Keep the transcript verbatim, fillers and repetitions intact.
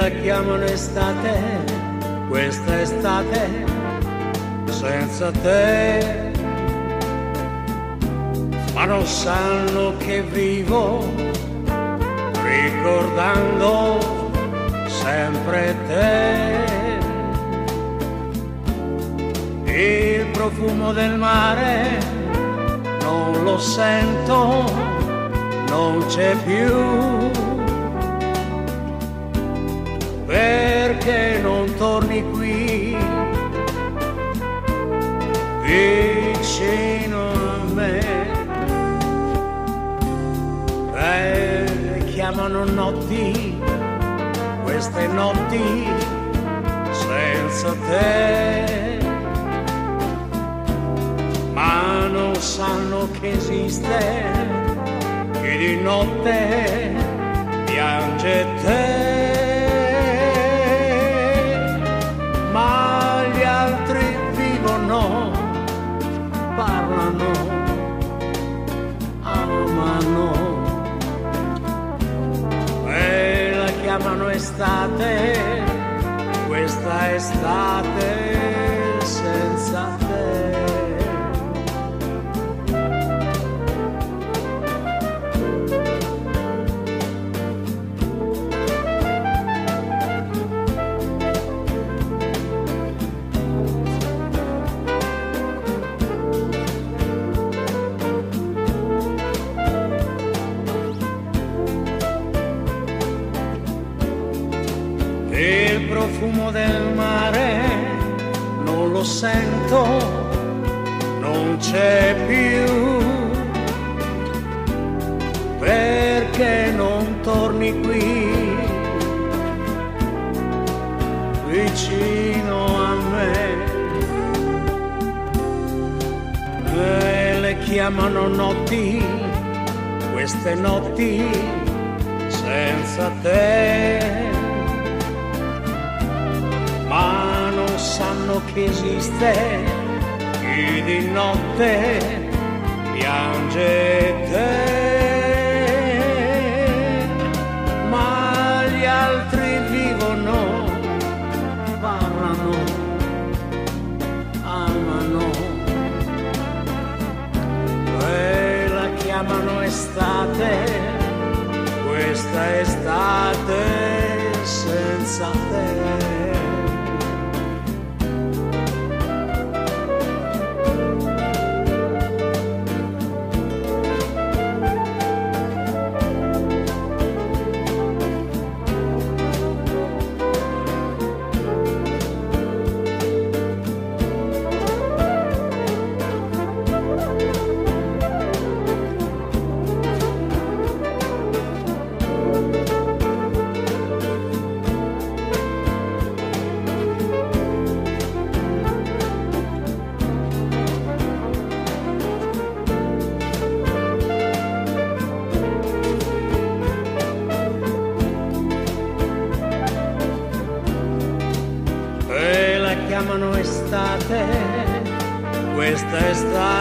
la chiamano estate, questa estate senza te, ma non sanno che vivo ricordando sempre te. Il profumo del mare non lo sento, non c'è più, perché non torni qui vicino a me. E chiamano notti, queste notti senza te, ma non sanno che esiste chi di notte piange te. Ma gli altri vivono, parlano, amano e la chiamano estate, questa estate senza te. Il profumo del mare non lo sento, non c'è più, perché non torni qui vicino a me. E le chiamano notti, queste notti senza te, ma non sanno che esiste chi di notte piange te. Ma gli altri vivono, parlano, amano e la chiamano estate, questa estate senza te. Chiamano estate, questa estate